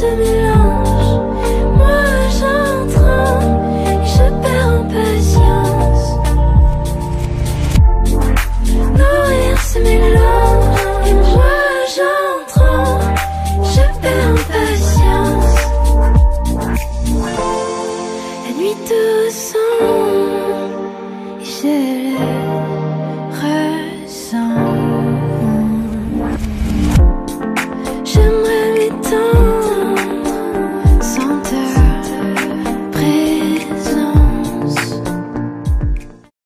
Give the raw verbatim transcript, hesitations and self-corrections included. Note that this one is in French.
se mélangent. Moi j'entraîne et je perds en patience. Nos rires se mélangent. Moi j'entraîne, je perds en patience. La nuit tout sombre et je lève.